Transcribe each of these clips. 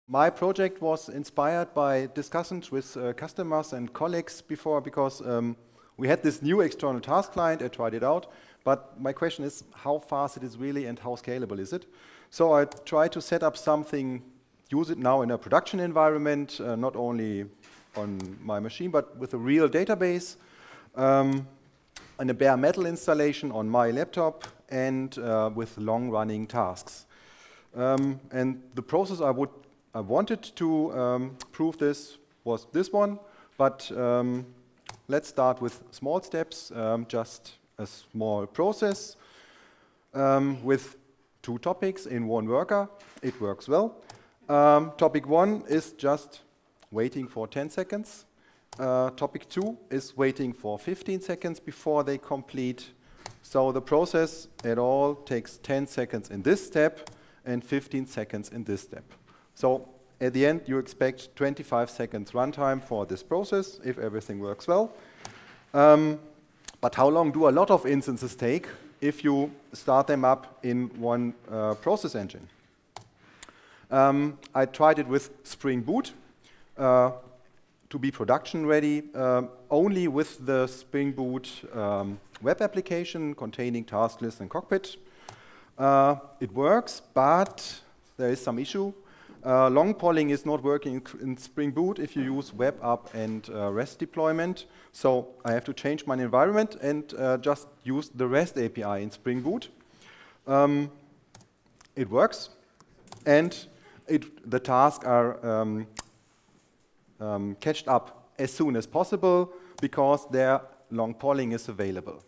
My project was inspired by discussions with customers and colleagues before, because we had this new external task client. I tried it out, but my question is how fast it is really and how scalable is it? So I tried to set up something, use it now in a production environment, not only on my machine, but with a real database, and a bare metal installation on my laptop, and with long-running tasks. And the process I wanted to prove this was this one, but let's start with small steps, just a small process with 2 topics in 1 worker. It works well. Topic 1 is just waiting for 10 seconds. Topic 2 is waiting for 15 seconds before they complete. So the process at all takes 10 seconds in this step and 15 seconds in this step. So at the end, you expect 25 seconds runtime for this process, if everything works well. But how long do a lot of instances take if you start them up in 1 process engine? I tried it with Spring Boot to be production ready, only with the Spring Boot web application containing task list and cockpit. It works, but there is some issue. Long polling is not working in Spring Boot if you use web app and REST deployment. So I have to change my environment and just use the REST API in Spring Boot. It works, and the tasks are catched up as soon as possible because their long polling is available.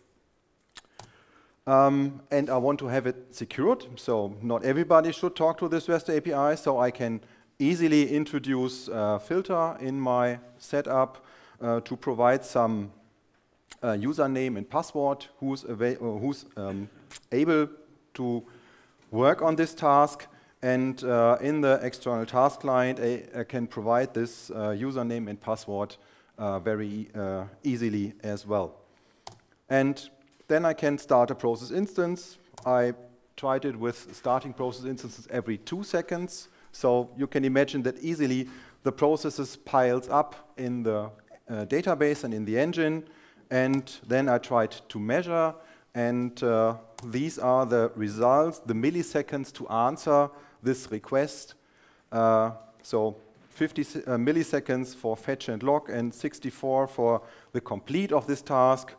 And I want to have it secured, so not everybody should talk to this REST API, so I can easily introduce a filter in my setup to provide some username and password who's able to work on this task. And in the external task client, I can provide this username and password very easily as well. And then I can start a process instance. I tried it with starting process instances every 2 seconds. So you can imagine that easily the processes piles up in the database and in the engine. And then I tried to measure, and these are the results, the milliseconds to answer this request. So 50 milliseconds for fetch and log, and 64 for the complete of this task.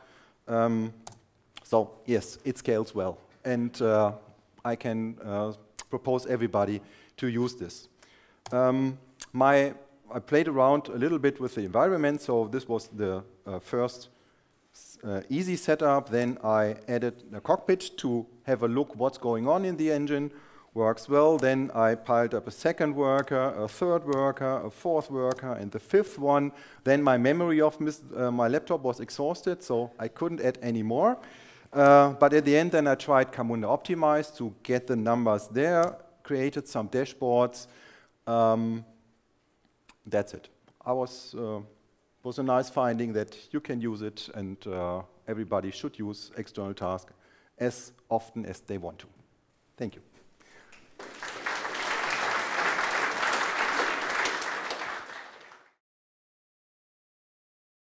So yes, it scales well, and I can propose everybody to use this. I played around a little bit with the environment, so this was the first easy setup. Then I added a cockpit to have a look what's going on in the engine. Works well. Then I piled up a 2nd worker, a 3rd worker, a 4th worker, and the 5th one. Then my memory of my laptop was exhausted, so I couldn't add any more. But at the end, then I tried Camunda Optimize to get the numbers there, created some dashboards. That's it. Was a nice finding that you can use it, and everybody should use external task as often as they want to. Thank you.